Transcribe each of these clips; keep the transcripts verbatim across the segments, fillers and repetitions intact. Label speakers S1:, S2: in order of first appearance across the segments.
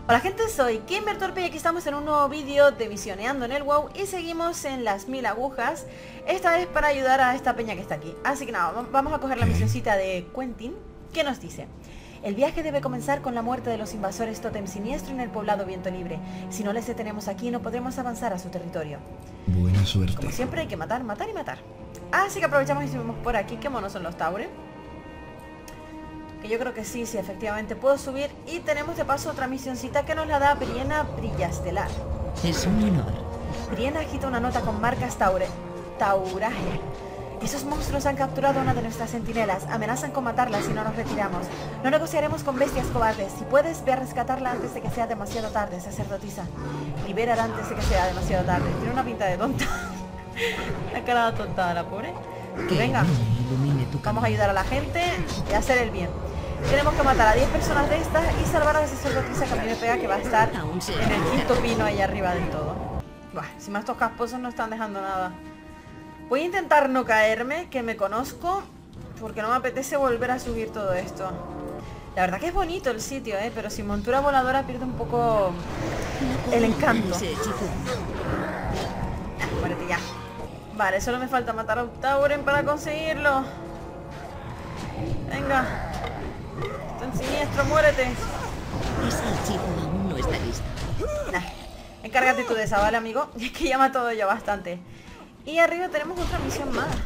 S1: Hola gente, soy Gamer Torpe y aquí estamos en un nuevo vídeo de Visioneando en el WoW y seguimos en las mil agujas, esta vez para ayudar a esta peña que está aquí. Así que nada, vamos a coger la misioncita de Quentin, que nos dice: el viaje debe comenzar con la muerte de los invasores Tótem Siniestro en el poblado Viento Libre. Si no les detenemos aquí no podremos avanzar a su territorio.
S2: Buena suerte.
S1: Como siempre hay que matar, matar y matar. Así que aprovechamos y subimos por aquí. Qué monos son los Tauren. Que yo creo que sí, sí, efectivamente puedo subir. Y tenemos de paso otra misioncita que nos la da Briena Brillastelar.
S3: Es un honor.
S1: Briena agita una nota con marcas taure, tauraje. Esos monstruos han capturado a una de nuestras centinelas. Amenazan con matarla si no nos retiramos. No negociaremos con bestias cobardes. Si puedes, ve a rescatarla antes de que sea demasiado tarde, sacerdotisa. Libérala antes de que sea demasiado tarde. Tiene una pinta de tonta. La cara de tontada, la pobre.
S3: Que
S1: Venga,
S3: ilumine tu
S1: vamos a
S3: camino.
S1: ayudar a la gente y a hacer el bien. Tenemos que matar a diez personas de estas y salvar a la sacerdotisa que a mí me pega, que va a estar
S3: Aún se
S1: en el
S3: puede
S1: quinto
S3: hacer.
S1: pino ahí arriba del todo. Buah, si más estos casposos no están dejando nada. Voy a intentar no caerme, que me conozco, porque no me apetece volver a subir todo esto. La verdad que es bonito el sitio, ¿eh? Pero sin montura voladora pierde un poco el encanto.
S3: Ese hechizo.
S1: Ah, muérete ya. Vale, solo me falta matar a un Tauren para conseguirlo. Venga. Tan siniestro, muérete.
S3: Ese hechizo aún no está listo.
S1: Nah, encárgate tú de esa, ¿vale, amigo? Es que ya me ha todo yo bastante. Y arriba tenemos otra misión más.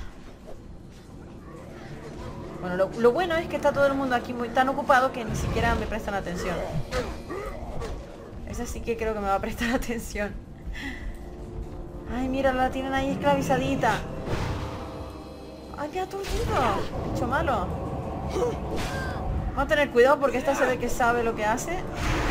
S1: Bueno, lo, lo bueno es que está todo el mundo aquí muy tan ocupado que ni siquiera me prestan atención. Esa sí que creo que me va a prestar atención. Ay, mira, la tienen ahí esclavizadita. Ay, mira, turdido. Bicho malo. Vamos a tener cuidado porque esta se ve que sabe lo que hace.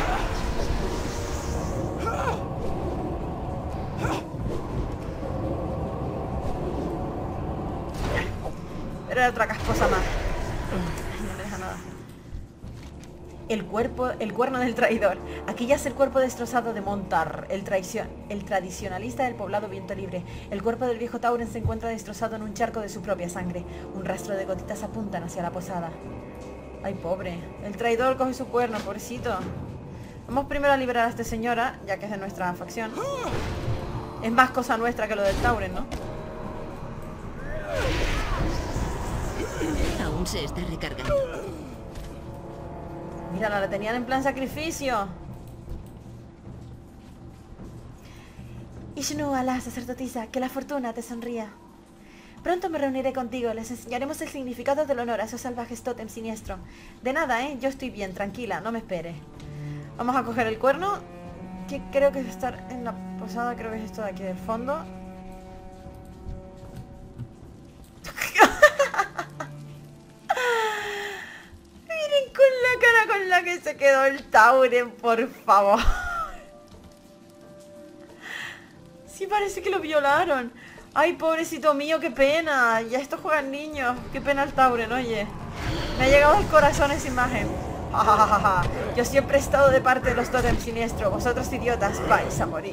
S1: Pero era otra casposa más. Ay, no me deja nada. El cuerpo, el cuerno del traidor. Aquí yace el cuerpo destrozado de Montar, el traición, el tradicionalista del poblado Viento Libre. El cuerpo del viejo Tauren se encuentra destrozado en un charco de su propia sangre. Un rastro de gotitas apuntan hacia la posada. Ay, pobre. El traidor coge su cuerno, pobrecito. Vamos primero a liberar a esta señora, ya que es de nuestra facción. Es más cosa nuestra que lo del Tauren, ¿no?
S3: Aún se está recargando.
S1: Mírala, la tenían en plan sacrificio. Ishnu, a la sacerdotisa, que la fortuna te sonría. Pronto me reuniré contigo, les enseñaremos el significado del honor a esos salvajes tótem siniestro. De nada, ¿eh? Yo estoy bien, tranquila, no me espere. Vamos a coger el cuerno, que creo que es estar en la posada, creo que es esto de aquí del fondo. Miren con la cara con la que se quedó el Tauren, por favor. Sí, parece que lo violaron. Ay, pobrecito mío, qué pena. Ya estos juegan niños. Qué pena el Tauren, oye. Me ha llegado al corazón esa imagen. Ja, ja, ja, ja. Yo siempre he estado de parte de los Tótem Siniestro. Vosotros, idiotas, vais a morir.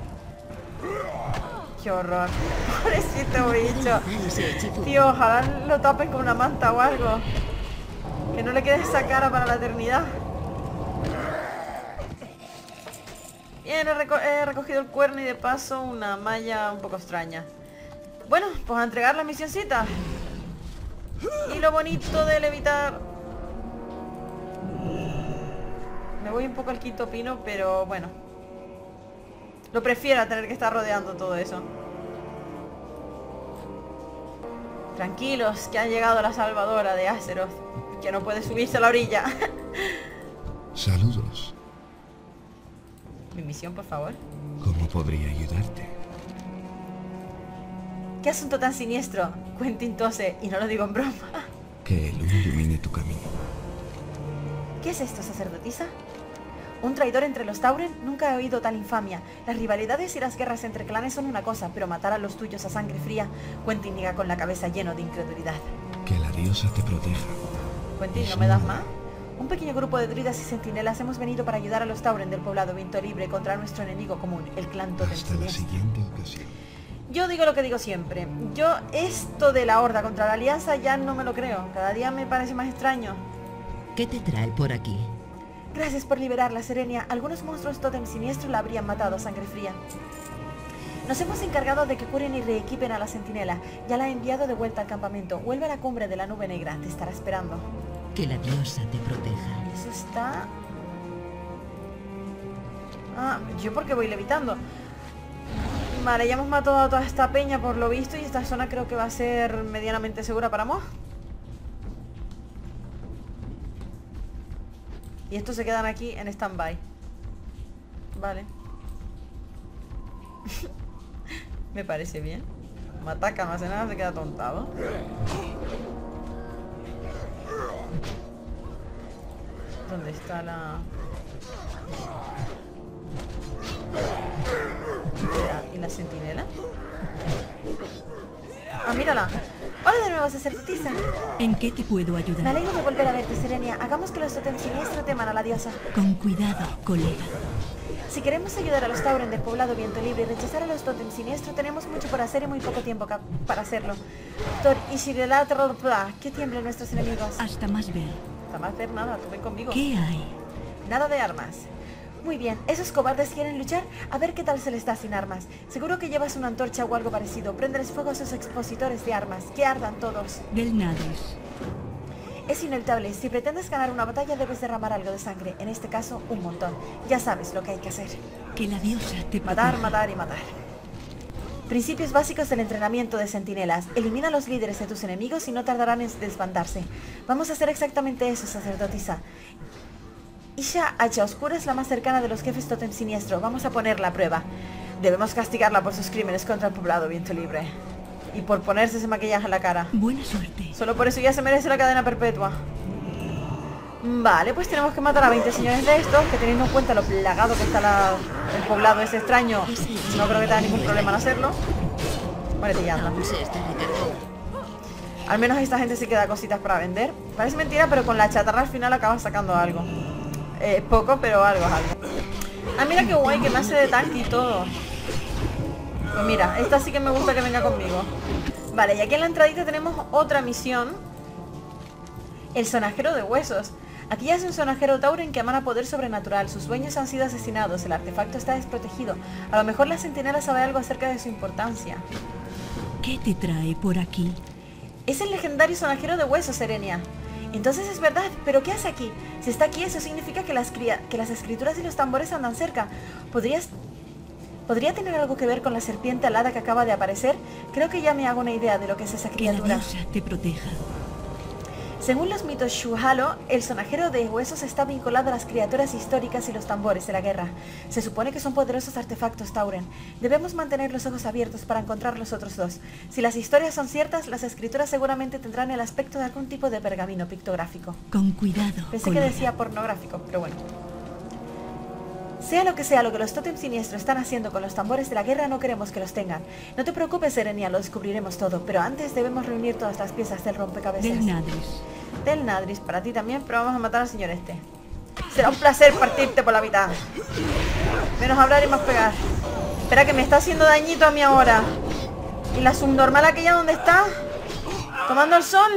S1: Qué horror. Pobrecito bicho.
S3: Ese hechizo.
S1: Tío, ojalá lo tapen con una manta o algo. Que no le quede esa cara para la eternidad. Bien, he, reco he recogido el cuerno y de paso una malla un poco extraña. Bueno, pues a entregar la misioncita. Y lo bonito de levitar. Me voy un poco al quinto pino, pero bueno. Lo prefiero a tener que estar rodeando todo eso. Tranquilos, que ha llegado la salvadora de Azeroth, que no puede subirse a la orilla.
S2: Saludos.
S1: Mi misión, por favor.
S2: ¿Cómo podría ayudarte?
S1: ¿Qué asunto tan siniestro? Quentin tose, y no lo digo en broma.
S2: Que él ilumine tu camino.
S1: ¿Qué es esto, sacerdotisa? ¿Un traidor entre los Tauren? Nunca he oído tal infamia. Las rivalidades y las guerras entre clanes son una cosa, pero matar a los tuyos a sangre fría... Quentin niega con la cabeza lleno de incredulidad.
S2: Que la diosa te proteja.
S1: Quentin, ¿no me das más? Un pequeño grupo de druidas y centinelas hemos venido para ayudar a los Tauren del poblado Viento Libre contra nuestro enemigo común, el clan Tótem
S2: Hasta la
S1: Siniestro.
S2: siguiente ocasión.
S1: Yo digo lo que digo siempre. Yo esto de la horda contra la alianza ya no me lo creo. Cada día me parece más extraño.
S3: ¿Qué te trae por aquí?
S1: Gracias por liberarla, Serenia. Algunos monstruos tótem siniestro la habrían matado a sangre fría. Nos hemos encargado de que curen y reequipen a la centinela. Ya la he enviado de vuelta al campamento. Vuelve a la cumbre de la nube negra. Te estará esperando.
S3: Que la diosa te proteja.
S1: Eso está... Ah, ¿yo por qué voy levitando? Vale, ya hemos matado a toda esta peña por lo visto. Y esta zona creo que va a ser medianamente segura para Moss. Y estos se quedan aquí en stand-by. Vale. Me parece bien. Me ataca, no hace nada, se queda tontado. ¿Dónde está la...? ¿Y la centinela? Ah, mírala. Hola de nuevo, sacerdotisa.
S4: ¿En qué te puedo
S1: Me
S4: ayudar?
S1: alegro de volver a verte, Serenia. Hagamos que los tótem siniestro teman a la diosa.
S4: Con cuidado, colega.
S1: Si queremos ayudar a los Tauren del poblado Viento Libre y rechazar a los tótem siniestro, tenemos mucho por hacer y muy poco tiempo para hacerlo. Thor y Shirelatrol, que tiemblen nuestros enemigos.
S4: Hasta más ver.
S1: Hasta más ver nada, tú ven conmigo.
S4: ¿Qué hay?
S1: Nada de armas. Muy bien, ¿esos cobardes quieren luchar? A ver qué tal se les da sin armas. Seguro que llevas una antorcha o algo parecido. Préndeles fuego a esos expositores de armas. Que ardan todos.
S4: Del Nadis.
S1: Es inevitable. Si pretendes ganar una batalla debes derramar algo de sangre. En este caso, un montón. Ya sabes lo que hay que hacer.
S4: Que la diosa te proteja.
S1: Matar, matar y matar. Principios básicos del entrenamiento de centinelas. Elimina a los líderes de tus enemigos y no tardarán en desbandarse. Vamos a hacer exactamente eso, sacerdotisa. Isha Hacha Oscura es la más cercana de los jefes tótem siniestro. Vamos a ponerla a prueba. Debemos castigarla por sus crímenes contra el poblado Viento Libre. Y por ponerse ese maquillaje en la cara.
S4: Buena suerte.
S1: Solo por eso ya se merece la cadena perpetua. Vale, pues tenemos que matar a veinte señores de estos, que teniendo en cuenta lo plagado que está la, el poblado ese extraño, no creo que tenga ningún problema en hacerlo. Vale, ya anda.
S3: Aún se está recargando.
S1: Al menos esta gente se queda cositas para vender. Parece mentira, pero con la chatarra al final acaba sacando algo. Eh, poco, pero algo es algo. Ah, mira qué guay, que me hace de tanque y todo. Pues mira, esta sí que me gusta que venga conmigo. Vale, y aquí en la entradita tenemos otra misión. El sonajero de huesos. Aquí ya es un sonajero Tauren que emana poder sobrenatural. Sus dueños han sido asesinados, el artefacto está desprotegido. A lo mejor la centinela sabe algo acerca de su importancia.
S4: ¿Qué te trae por aquí?
S1: Es el legendario sonajero de huesos, Serenia. Entonces es verdad, pero ¿qué hace aquí? Si está aquí, eso significa que las, cría que las escrituras y los tambores andan cerca. ¿Podrías... ¿Podría tener algo que ver con la serpiente alada que acaba de aparecer? Creo que ya me hago una idea de lo que es esa
S4: Que la
S1: criatura.
S4: diosa te proteja.
S1: Según los mitos Shuhalo, el sonajero de huesos está vinculado a las criaturas históricas y los tambores de la guerra. Se supone que son poderosos artefactos Tauren. Debemos mantener los ojos abiertos para encontrar los otros dos. Si las historias son ciertas, las escrituras seguramente tendrán el aspecto de algún tipo de pergamino pictográfico.
S4: Con cuidado,
S1: Pensé que
S4: colega.
S1: decía pornográfico, pero bueno. Sea lo que sea lo que los tótem siniestros están haciendo con los tambores de la guerra, no queremos que los tengan. No te preocupes, Serenia, lo descubriremos todo, pero antes debemos reunir todas las piezas del rompecabezas.
S4: Del Nadis.
S1: Del Nadris, para ti también, pero vamos a matar al señor este. Será un placer partirte por la mitad. Menos hablar y más pegar. Espera, que me está haciendo dañito a mí ahora. ¿Y la subnormal aquella dónde está? ¿Tomando el sol?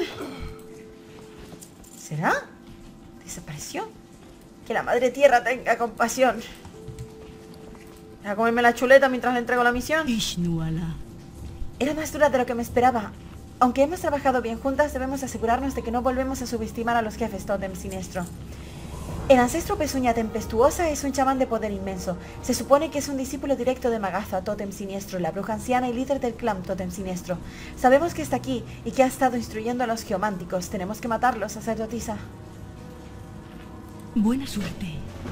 S1: ¿Será? ¿Desapareció? Que la madre tierra tenga compasión. Voy a comerme la chuleta mientras le entrego la misión.
S4: Ishnuala.
S1: Era más dura de lo que me esperaba. Aunque hemos trabajado bien juntas, debemos asegurarnos de que no volvemos a subestimar a los jefes tótem siniestro. El ancestro Pezuña Tempestuosa es un chamán de poder inmenso. Se supone que es un discípulo directo de Magatha, tótem siniestro, la bruja anciana y líder del clan tótem siniestro. Sabemos que está aquí y que ha estado instruyendo a los geománticos. Tenemos que matarlos, sacerdotisa.
S4: Buena suerte.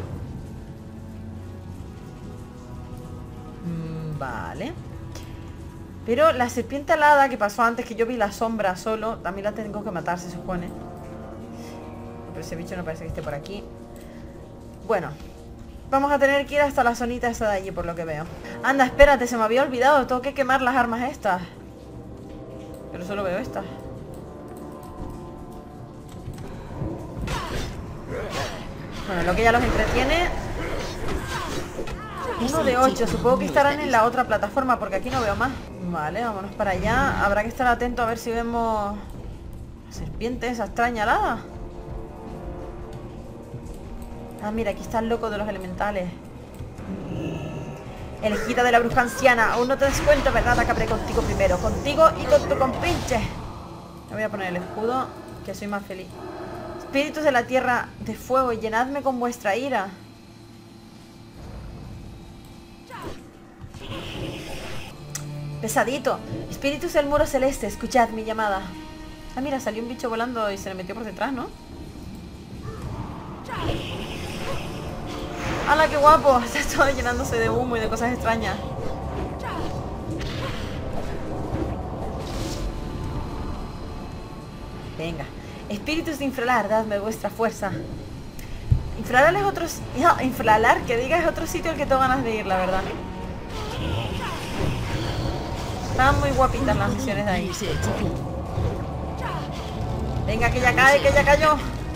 S1: Mm, vale. Pero la serpiente alada que pasó antes, que yo vi la sombra solo, también la tengo que matar, se supone. Pero ese bicho no parece que esté por aquí. Bueno, vamos a tener que ir hasta la zonita esa de allí, por lo que veo. Anda, espérate, se me había olvidado. Tengo que quemar las armas estas. Pero solo veo estas. Bueno, lo que ya los entretiene. Uno de ocho, supongo que estarán en la otra plataforma, porque aquí no veo más. Vale, vámonos para allá. Habrá que estar atento a ver si vemos la serpiente esa extraña alada. Ah, mira, aquí está el loco de los elementales. Elegida de la bruja anciana. Aún no te das cuenta, ¿verdad? Acabaré contigo primero. Contigo y con tu compinche. Me voy a poner el escudo, que soy más feliz. Espíritus de la tierra de fuego, llenadme con vuestra ira. Pesadito. Espíritus del muro celeste, escuchad mi llamada. Ah, mira, salió un bicho volando y se le metió por detrás, ¿no? ¡Hala, qué guapo! Está todo llenándose de humo y de cosas extrañas. Venga. Espíritus de Infralar, dadme vuestra fuerza. Infralar es otro... No, Infralar, que diga, es otro sitio al que tengo ganas de ir, la verdad. Están muy guapitas las misiones de ahí. Venga, que ya cae, que ya cayó.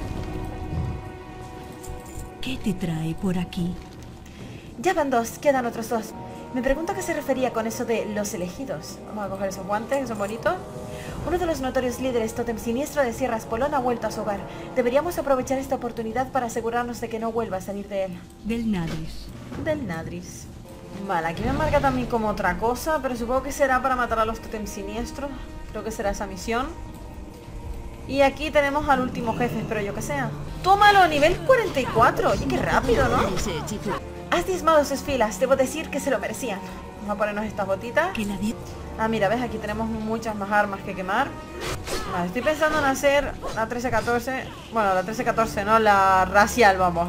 S4: ¿Qué te trae por aquí?
S1: Ya van dos, quedan otros dos. Me pregunto a qué se refería con eso de los elegidos. Vamos a coger esos guantes, que son bonitos. Uno de los notorios líderes tótem siniestro de Sierra Espolón ha vuelto a su hogar. Deberíamos aprovechar esta oportunidad para asegurarnos de que no vuelva a salir de él.
S4: Del Nadris.
S1: Del Nadris. Vale, aquí me marca también como otra cosa, pero supongo que será para matar a los tótem siniestros. Creo que será esa misión. Y aquí tenemos al último jefe, espero yo que sea. ¡Tómalo! Nivel cuarenta y cuatro. Oye, qué rápido, ¿no? Has diezmado sus filas. Debo decir que se lo merecían. Vamos a ponernos estas botitas.
S4: Que la di-
S1: Ah, mira, ves, aquí tenemos muchas más armas que quemar. Vale, estoy pensando en hacer la trece catorce. Bueno, la trece catorce, no, la racial, vamos.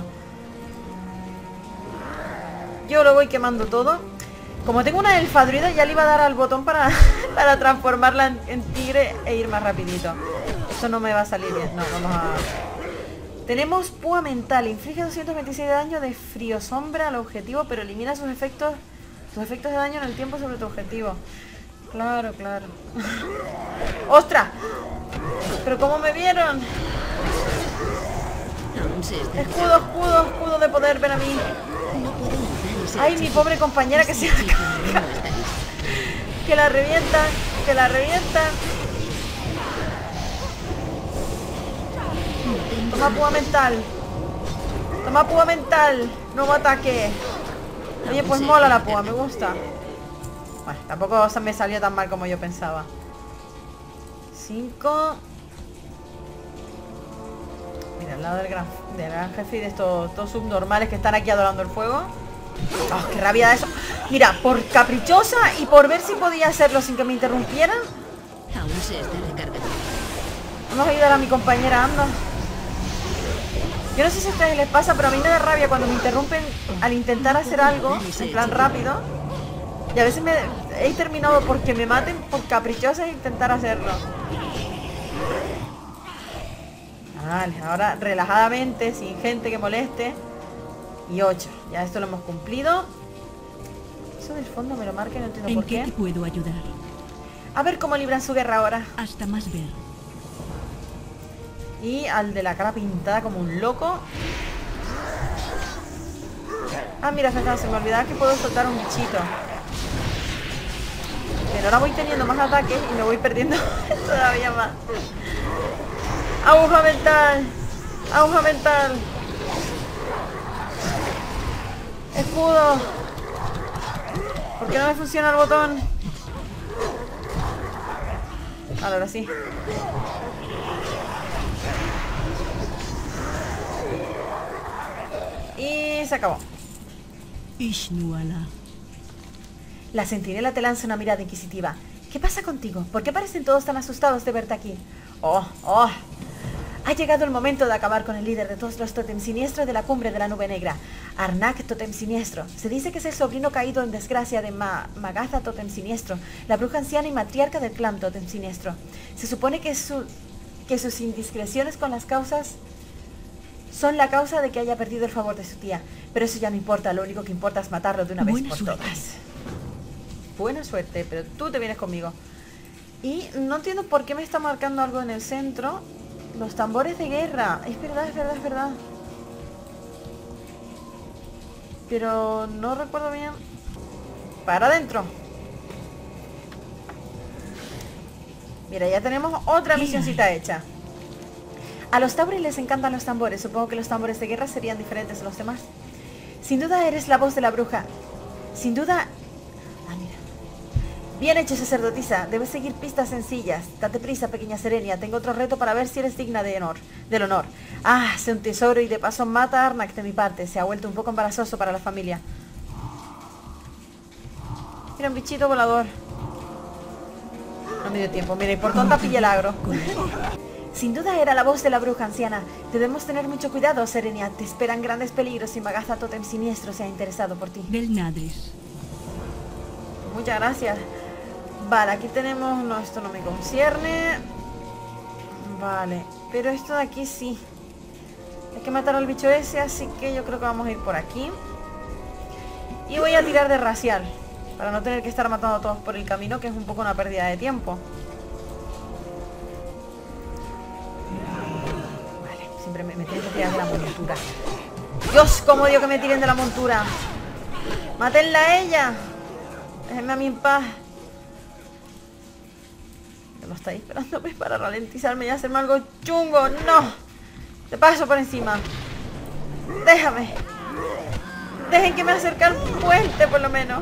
S1: Yo lo voy quemando todo. Como tengo una elfa druida, ya le iba a dar al botón para, para transformarla en, en tigre e ir más rapidito. Esto no me va a salir bien. No, vamos a... Tenemos púa mental. Inflige doscientos veintiséis de daño de frío sombra al objetivo, pero elimina sus efectos sus efectos de daño en el tiempo sobre tu objetivo. Claro, claro. ¡Ostras! ¿Pero cómo me vieron? Escudo, escudo, escudo de poder, ven a mí. Ay, mi pobre compañera que se caga. Que la revientan, que la revientan. Toma púa mental. Toma púa mental. Nuevo ataque. Oye, pues mola la púa, me gusta. Bueno, tampoco se me salió tan mal como yo pensaba. Cinco. Mira, al lado del gran, del gran jefe y de estos, estos subnormales que están aquí adorando el fuego. ¡Oh, qué rabia de eso! Mira, por caprichosa y por ver si podía hacerlo sin que me interrumpieran.
S3: Aún se está recargando.
S1: Vamos a ayudar a mi compañera, anda. Yo no sé si a ustedes les pasa, pero a mí me da rabia cuando me interrumpen al intentar hacer algo, en plan rápido. Y a veces me he terminado porque me maten por caprichosa e intentar hacerlo. Vale, ahora relajadamente, sin gente que moleste. Y ocho, ya esto lo hemos cumplido. Eso del fondo me lo marca y no entiendo
S4: ¿En
S1: por
S4: qué
S1: qué.
S4: te puedo ayudar?
S1: A ver cómo libran su guerra ahora.
S4: Hasta más ver.
S1: Y al de la cara pintada como un loco. Ah, mira, fíjate, se me olvidaba que puedo soltar un bichito. Pero ahora voy teniendo más ataques y me voy perdiendo todavía más. Aguja mental. Aguja mental. Escudo. ¿Por qué no me funciona el botón? Vale, ahora sí. Y se acabó.
S4: Ishnuala.
S1: La centinela te lanza una mirada inquisitiva. ¿Qué pasa contigo? ¿Por qué parecen todos tan asustados de verte aquí? Oh, oh. Ha llegado el momento de acabar con el líder de todos los tótem siniestros de la cumbre de la nube negra, Arnak Tótem Siniestro. Se dice que es el sobrino caído en desgracia de Ma Magatha Tótem Siniestro, la bruja anciana y matriarca del clan Tótem Siniestro. Se supone que, su, que sus indiscreciones con las causas son la causa de que haya perdido el favor de su tía. Pero eso ya no importa, lo único que importa es matarlo de una vez
S4: Buena
S1: por
S4: suerte.
S1: todas. Buena suerte, pero tú te vienes conmigo. Y no entiendo por qué me está marcando algo en el centro. Los tambores de guerra. Es verdad, es verdad, es verdad. Pero no recuerdo bien. Para adentro. Mira, ya tenemos otra misioncita hecha. A los Tauri les encantan los tambores. Supongo que los tambores de guerra serían diferentes a los demás. Sin duda eres la voz de la bruja. Sin duda... Ah, mira. Bien hecho, sacerdotisa. Debes seguir pistas sencillas. Date prisa, pequeña Serenia. Tengo otro reto para ver si eres digna de honor, del honor. Ah, sé un tesoro y de paso mata a Arnak de mi parte. Se ha vuelto un poco embarazoso para la familia. Mira, un bichito volador. No me dio tiempo. Mira, y por tonta pilla el agro. Sin duda era la voz de la bruja anciana. Debemos tener mucho cuidado, Serenia. Te esperan grandes peligros y Magaza Totem Siniestro se ha interesado por ti.
S4: Del Nadris.
S1: Muchas gracias. Vale, aquí tenemos... No, esto no me concierne. Vale, pero esto de aquí sí. Hay que matar al bicho ese, así que yo creo que vamos a ir por aquí. Y voy a tirar de racial, para no tener que estar matando a todos por el camino, que es un poco una pérdida de tiempo. Vale, siempre me, me tienen que tirar de la montura. Dios, cómo odio que me tiren de la montura. Mátenla a ella. Déjenme a mí en paz. Que no estáis esperándome para ralentizarme y hacerme algo chungo. ¡No! Te paso por encima. Déjame. Dejen que me acerque al puente, por lo menos.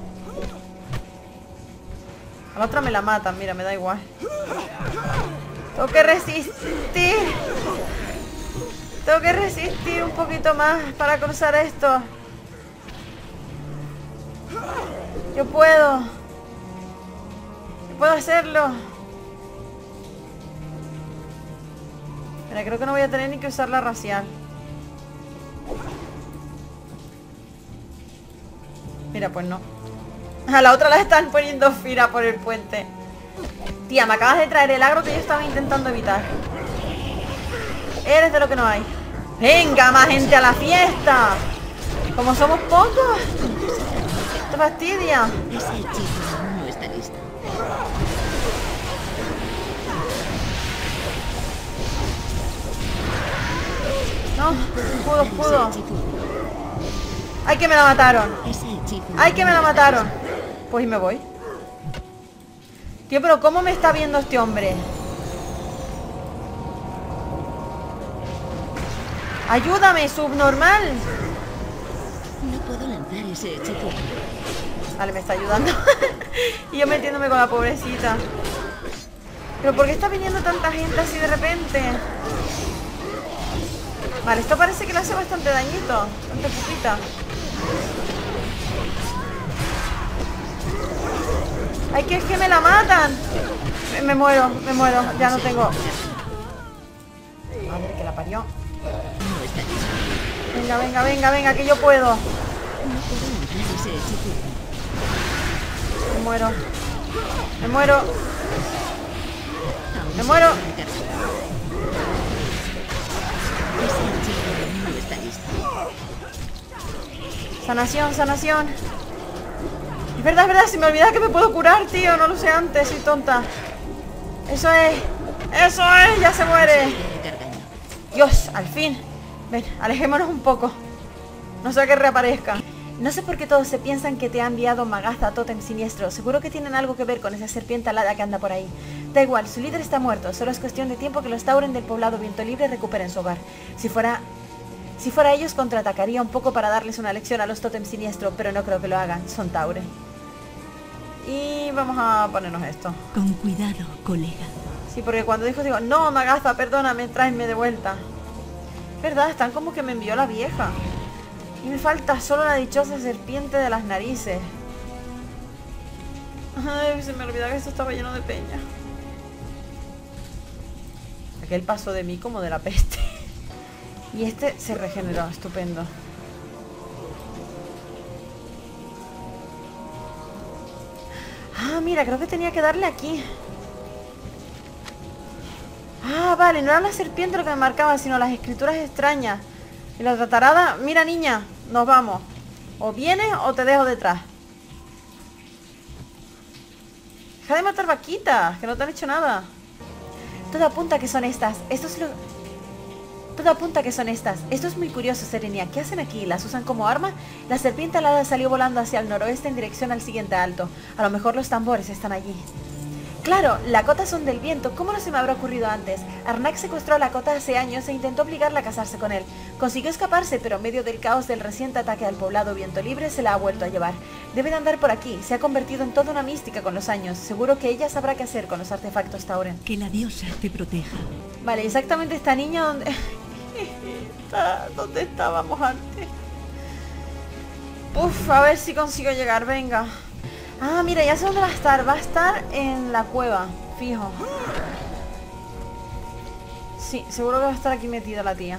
S1: A la otra me la matan, mira, me da igual. Tengo que resistir. Tengo que resistir un poquito más para cruzar esto. Yo puedo. Yo puedo hacerlo. Mira, creo que no voy a tener ni que usar la racial. Mira, pues no. A la otra la están poniendo fira por el puente. Tía, me acabas de traer el agro que yo estaba intentando evitar. Eres de lo que no hay. ¡Venga, más gente a la fiesta! Como somos pocos. ¡Te fastidia!
S3: Ese hechizo no está listo.
S1: No, escudo, escudo. ¡Ay, que me la mataron!
S3: Ese hechizo
S1: ¡Ay, que me la
S3: no está
S1: mataron! Pues y me voy. Tío, pero ¿cómo me está viendo este hombre? ¡Ayúdame, subnormal!
S3: listo. No puedo lanzar ese hechizo.
S1: Vale, me está ayudando. Y yo metiéndome con la pobrecita. ¿Pero por qué está viniendo tanta gente así de repente? Vale, esto parece que le hace bastante dañito. Bastante pupita. ¡Ay, que es que me la matan! Me, me muero, me muero. Ya no tengo... Madre que la parió.
S3: No está listo.
S1: Venga, venga, venga, venga, que yo puedo.
S3: No puedo lanzar ese hechizo.
S1: Me muero. Me muero.
S3: Aún
S1: Me
S3: se
S1: muero.
S3: está recargando. Ese hechizo no está listo.
S1: Sanación, sanación. Es verdad, es verdad, se me olvida que me puedo curar, tío. No lo sé antes, soy tonta. Eso es. Eso es, ya se muere.
S3: Está recargando.
S1: Dios, al fin. Ven, alejémonos un poco. No sea que reaparezca. No sé por qué todos se piensan que te ha enviado Magaza Totem Siniestro. Seguro que tienen algo que ver con esa serpiente alada que anda por ahí. Da igual, su líder está muerto. Solo es cuestión de tiempo que los Tauren del poblado Viento Libre recuperen su hogar. Si fuera... Si fuera ellos, contraatacaría un poco para darles una lección a los Totem Siniestro, pero no creo que lo hagan. Son Tauren. Y vamos a ponernos esto.
S4: Con cuidado, colega.
S1: Sí, porque cuando dijo, digo, no, Magaza, perdóname, tráeme de vuelta. Verdad, están como que me envió la vieja. Y me falta solo la dichosa serpiente de las narices. Ay, se me olvidaba que esto estaba lleno de peña. Aquel pasó de mí como de la peste. Y este se regeneró, estupendo. Ah, mira, creo que tenía que darle aquí. Ah, vale, no era la serpiente lo que me marcaba, sino las escrituras extrañas. Y la tratarada... Mira, niña, nos vamos. O vienes o te dejo detrás. Deja de matar vaquitas, que no te han hecho nada. Todo apunta que son estas. Esto es lo... Todo apunta que son estas. Esto es muy curioso, Serenia. ¿Qué hacen aquí? ¿Las usan como arma? La serpiente alada salió volando hacia el noroeste en dirección al siguiente alto. A lo mejor los tambores están allí. Claro, Lakota son del viento. ¿Cómo no se me habrá ocurrido antes? Arnak secuestró a Lakota hace años e intentó obligarla a casarse con él. Consiguió escaparse, pero en medio del caos del reciente ataque al poblado Viento Libre se la ha vuelto a llevar. Debe de andar por aquí. Se ha convertido en toda una mística con los años. Seguro que ella sabrá qué hacer con los artefactos Tauren.
S4: Que la diosa te proteja.
S1: Vale, exactamente esta niña donde... está... ¿Dónde estábamos antes? Uf, a ver si consigo llegar, venga. Ah, mira, ya sé dónde va a estar. Va a estar en la cueva, fijo. Sí, seguro que va a estar aquí metida la tía.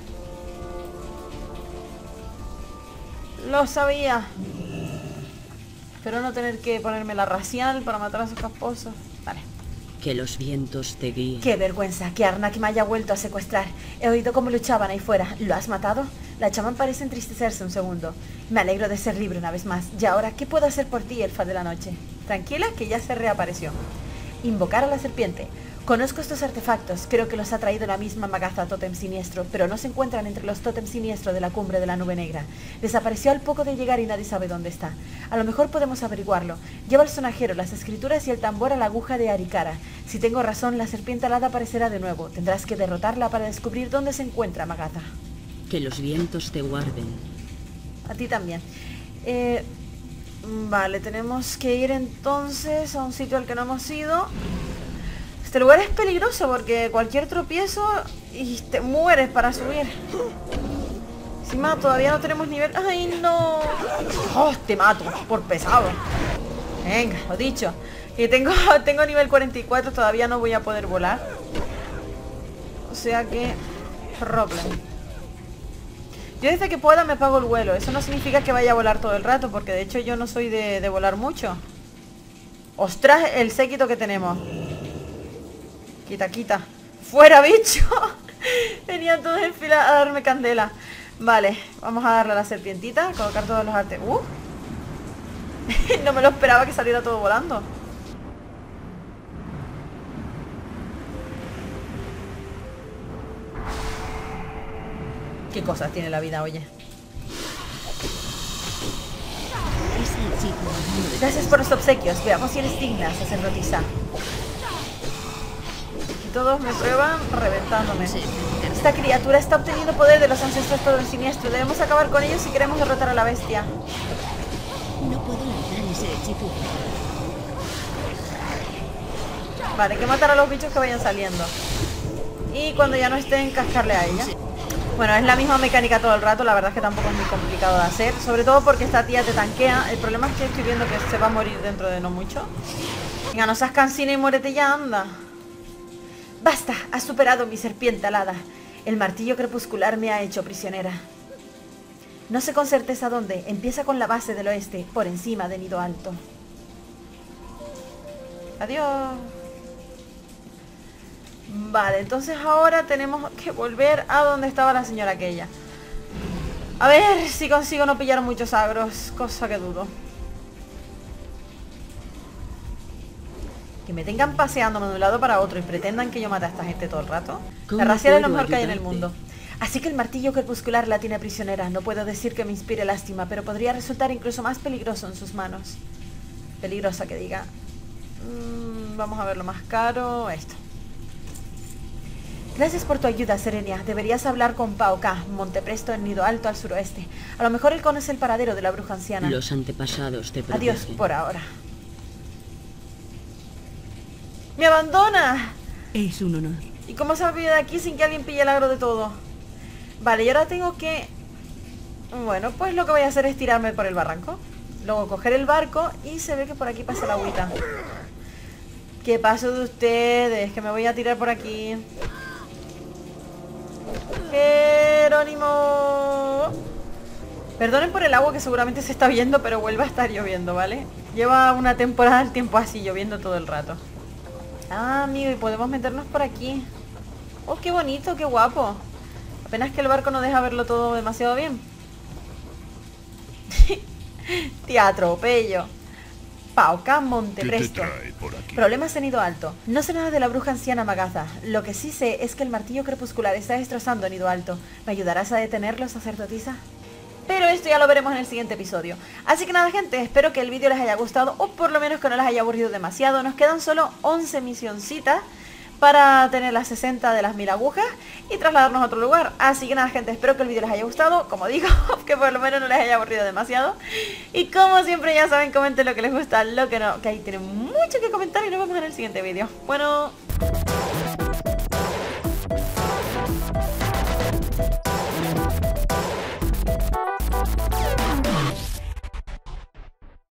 S1: Lo sabía. Espero no tener que ponerme la racial para matar a sus casposos. Vale.
S3: Que los vientos te guíen.
S1: Qué vergüenza que Arnak me haya vuelto a secuestrar. He oído cómo luchaban ahí fuera. ¿Lo has matado? La chamán parece entristecerse un segundo. Me alegro de ser libre una vez más. Y ahora, ¿qué puedo hacer por ti, elfa de la noche? Tranquila, que ya se reapareció. Invocar a la serpiente. Conozco estos artefactos. Creo que los ha traído la misma Magatha Tótem Siniestro, pero no se encuentran entre los Tótem Siniestro de la cumbre de la nube negra. Desapareció al poco de llegar y nadie sabe dónde está. A lo mejor podemos averiguarlo. Lleva el sonajero, las escrituras y el tambor a la aguja de Arikara. Si tengo razón, la serpiente alada aparecerá de nuevo. Tendrás que derrotarla para descubrir dónde se encuentra Magatha.
S3: Que los vientos te guarden.
S1: A ti también. Eh, vale, tenemos que ir entonces a un sitio al que no hemos ido. Este lugar es peligroso porque cualquier tropiezo y te mueres para subir. Encima todavía no tenemos nivel... ¡Ay, no! ¡Oh, te mato! Por pesado. Venga, lo dicho. Y tengo, tengo nivel cuarenta y cuatro, todavía no voy a poder volar. O sea que... problem. Yo desde que pueda me pago el vuelo. Eso no significa que vaya a volar todo el rato, porque de hecho yo no soy de, de volar mucho. ¡Ostras, el séquito que tenemos! Quita, quita. ¡Fuera, bicho! Venían todos en fila a darme candela. Vale, vamos a darle a la serpientita. Colocar todos los artes. ¡Uh! No me lo esperaba que saliera todo volando. ¿Qué cosas tiene la vida, oye?
S3: Ese hechizo.
S1: Gracias por los obsequios. Veamos si eres digna, sacerdotisa. Todos me prueban reventándome. Esta criatura está obteniendo poder de los ancestros todo el siniestro. Debemos acabar con ellos si queremos derrotar a la bestia.
S3: No puedo lanzar ese hechizo.
S1: Vale, hay que matar a los bichos que vayan saliendo. Y cuando ya no estén, cascarle a ella. Bueno, es la misma mecánica todo el rato. La verdad es que tampoco es muy complicado de hacer. Sobre todo porque esta tía te tanquea. El problema es que estoy viendo que se va a morir dentro de no mucho. Venga, no seas cansina y muérete ya, anda. ¡Basta! Has superado mi serpiente alada. El martillo crepuscular me ha hecho prisionera. No sé con certeza dónde. Empieza con la base del oeste, por encima de Nido Alto. Adiós. Vale, entonces ahora tenemos que volver a donde estaba la señora aquella. A ver si consigo no pillar muchos agros, cosa que dudo. Que me tengan paseándome de un lado para otro y pretendan que yo mate a esta gente todo el rato. La racial es lo mejor que hay en el mundo. Así que el martillo crepuscular la tiene prisionera. No puedo decir que me inspire lástima, pero podría resultar incluso más peligroso en sus manos. Peligrosa que diga. Mm, vamos a ver lo más caro. Esto. Gracias por tu ayuda, Serenia. Deberías hablar con Pao Ka, Montepresto en Nido Alto al suroeste. A lo mejor él conoce el paradero de la bruja anciana.
S3: Los antepasados te protegen.
S1: Adiós por ahora. ¡Me abandona!
S4: Es un honor.
S1: ¿Y cómo se olvida de aquí sin que alguien pille el agro de todo? Vale, y ahora tengo que... Bueno, pues lo que voy a hacer es tirarme por el barranco. Luego coger el barco y se ve que por aquí pasa la agüita. ¿Qué paso de ustedes? Que me voy a tirar por aquí. Jerónimo. Perdonen por el agua que seguramente se está viendo, pero vuelve a estar lloviendo, ¿vale? Lleva una temporada el tiempo así, lloviendo todo el rato. Ah, amigo, y podemos meternos por aquí. Oh, qué bonito, qué guapo. Apenas que el barco no deja verlo todo demasiado bien. Teatro, pello. Pao Ka, Montepresto. Problemas en Nido Alto. No sé nada de la bruja anciana Magatha. Lo que sí sé es que el martillo crepuscular está destrozando Nido Alto. ¿Me ayudarás a detenerlo, sacerdotisa? pero esto ya lo veremos en el siguiente episodio. Así que nada, gente, espero que el vídeo les haya gustado, o por lo menos que no les haya aburrido demasiado. Nos quedan solo once misioncitas para tener las sesenta de las mil agujas y trasladarnos a otro lugar. Así que nada, gente, espero que el vídeo les haya gustado, como digo, que por lo menos no les haya aburrido demasiado. Y como siempre, ya saben, comenten lo que les gusta, lo que no, que ahí tienen mucho que comentar, y nos vemos en el siguiente vídeo. Bueno...